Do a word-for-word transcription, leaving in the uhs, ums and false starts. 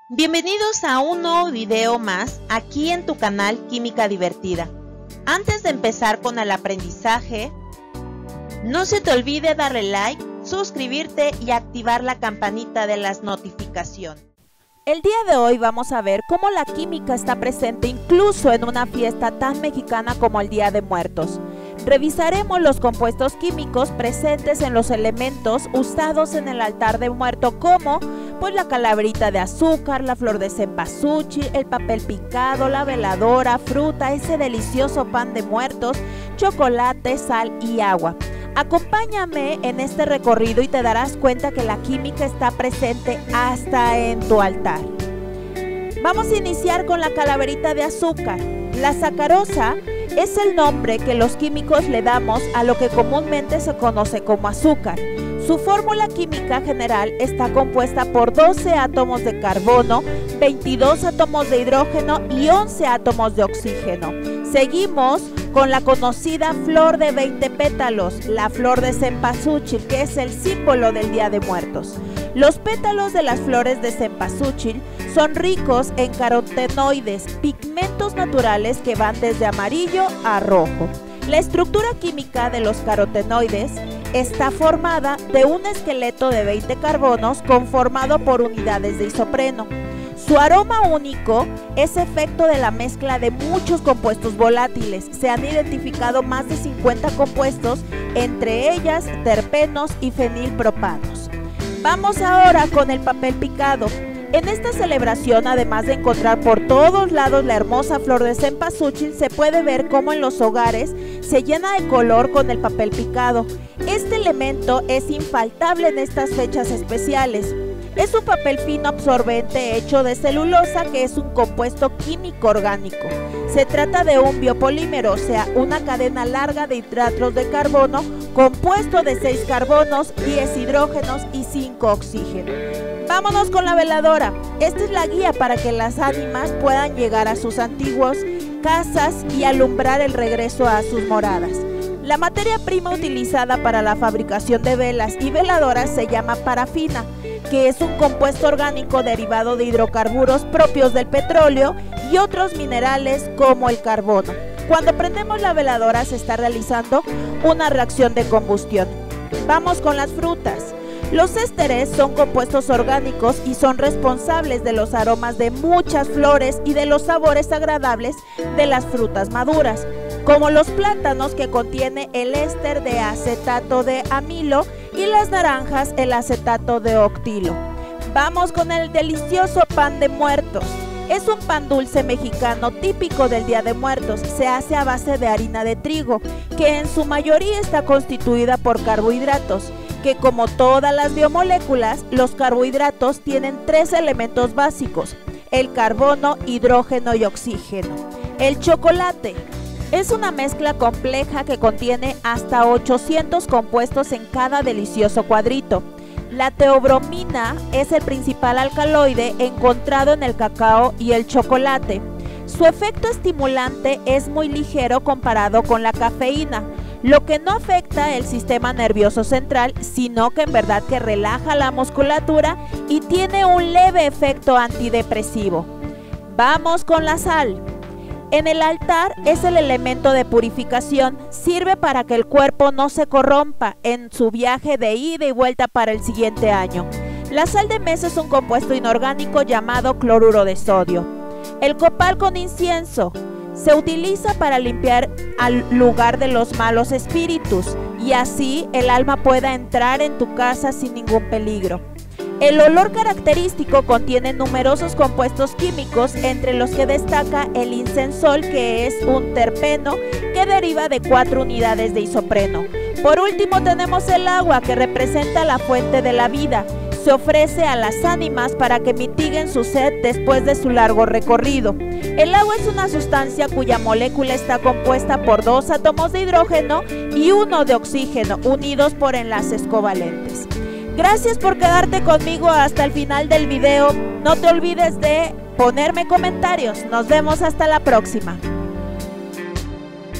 Bienvenidos a un nuevo video más aquí en tu canal Química Divertida. Antes de empezar con el aprendizaje, no se te olvide darle like, suscribirte y activar la campanita de las notificaciones. El día de hoy vamos a ver cómo la química está presente incluso en una fiesta tan mexicana como el Día de Muertos. Revisaremos los compuestos químicos presentes en los elementos usados en el altar de muerto como pues la calaverita de azúcar, la flor de cempasúchil, el papel picado, la veladora, fruta, ese delicioso pan de muertos, chocolate, sal y agua. Acompáñame en este recorrido y te darás cuenta que la química está presente hasta en tu altar. Vamos a iniciar con la calaverita de azúcar. La sacarosa es el nombre que los químicos le damos a lo que comúnmente se conoce como azúcar. Su fórmula química general está compuesta por doce átomos de carbono, veintidós átomos de hidrógeno y once átomos de oxígeno. Seguimos con la conocida flor de veinte pétalos, la flor de cempasúchil, que es el símbolo del Día de Muertos. Los pétalos de las flores de cempasúchil son ricos en carotenoides, pigmentos naturales que van desde amarillo a rojo. La estructura química de los carotenoides está formada de un esqueleto de veinte carbonos conformado por unidades de isopreno. Su aroma único es efecto de la mezcla de muchos compuestos volátiles. Se han identificado más de cincuenta compuestos, entre ellas terpenos y fenilpropanos. Vamos ahora con el papel picado. En esta celebración, además de encontrar por todos lados la hermosa flor de cempasúchil, se puede ver cómo en los hogares se llena de color con el papel picado. Este elemento es infaltable en estas fechas especiales. Es un papel fino absorbente hecho de celulosa, que es un compuesto químico orgánico. Se trata de un biopolímero, o sea, una cadena larga de hidratos de carbono compuesto de seis carbonos, diez hidrógenos y cinco oxígenos. Vámonos con la veladora. Esta es la guía para que las ánimas puedan llegar a sus antiguas casas y alumbrar el regreso a sus moradas. La materia prima utilizada para la fabricación de velas y veladoras se llama parafina, que es un compuesto orgánico derivado de hidrocarburos propios del petróleo y otros minerales como el carbono. Cuando prendemos la veladora se está realizando una reacción de combustión. Vamos con las frutas. Los ésteres son compuestos orgánicos y son responsables de los aromas de muchas flores y de los sabores agradables de las frutas maduras, como los plátanos, que contiene el éster de acetato de amilo, y las naranjas el acetato de octilo. Vamos con el delicioso pan de muertos. Es un pan dulce mexicano típico del Día de Muertos. Se hace a base de harina de trigo, que en su mayoría está constituida por carbohidratos, que como todas las biomoléculas, los carbohidratos tienen tres elementos básicos: el carbono, hidrógeno y oxígeno. El chocolate es una mezcla compleja que contiene hasta ochocientos compuestos en cada delicioso cuadrito. La teobromina es el principal alcaloide encontrado en el cacao y el chocolate. Su efecto estimulante es muy ligero comparado con la cafeína, lo que no afecta el sistema nervioso central, sino que en verdad que relaja la musculatura y tiene un leve efecto antidepresivo. Vamos con la sal. En el altar es el elemento de purificación, sirve para que el cuerpo no se corrompa en su viaje de ida y vuelta para el siguiente año. La sal de mesa es un compuesto inorgánico llamado cloruro de sodio. El copal con incienso se utiliza para limpiar al lugar de los malos espíritus y así el alma pueda entrar en tu casa sin ningún peligro. El olor característico contiene numerosos compuestos químicos, entre los que destaca el incensol, que es un terpeno que deriva de cuatro unidades de isopreno. Por último tenemos el agua, que representa la fuente de la vida. Se ofrece a las ánimas para que mitiguen su sed después de su largo recorrido. El agua es una sustancia cuya molécula está compuesta por dos átomos de hidrógeno y uno de oxígeno, unidos por enlaces covalentes. Gracias por quedarte conmigo hasta el final del video. No te olvides de ponerme comentarios. Nos vemos hasta la próxima.